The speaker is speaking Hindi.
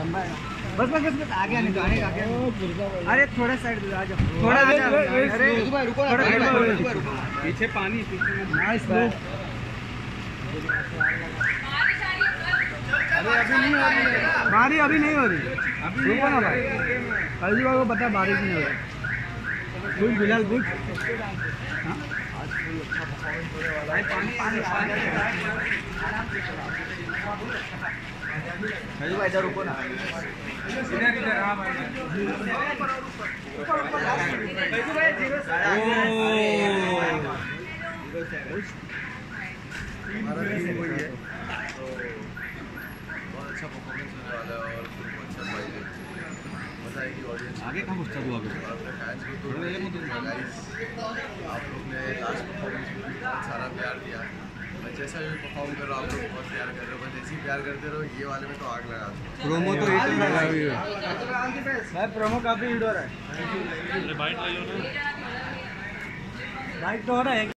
लंबा है। बस बस बस आगे आने दो, आगे आगे। अरे थोड़ा साइड आ जाओ, थोड़ा आ जाओ। अरे रुको रुको, पीछे पानी, पीछे नाइस ब्रो। बारिश अभी नहीं हो रही, रुको ना भाई। कल को पता बारिश नहीं हो रही। बुझ बिलाल बुझ। इधर रुको ना, इधर इधर। हाँ भाई बहुत अच्छा परफॉर्मेंस होने वाला है और अच्छा प्राइज है, मजा आएगी ऑडियंस। आगे कहाँ घुसता तू आगे? आप लोग ने लास्ट परफॉर्मेंस में बहुत सारा प्यार दिया। मैं जैसा भी परफॉर्म कर रहा हूँ आप लोग बहुत प्यार कर रहे हो, बस ऐसे ही प्यार करते रहो। ये वाले में तो आग लगा दो। प्रोमो तो हिट लगा हुई है भाई, प्रोमो काफी हिट हो रहा है। बाइट ले लो ना, बाइट तो हो रहा है।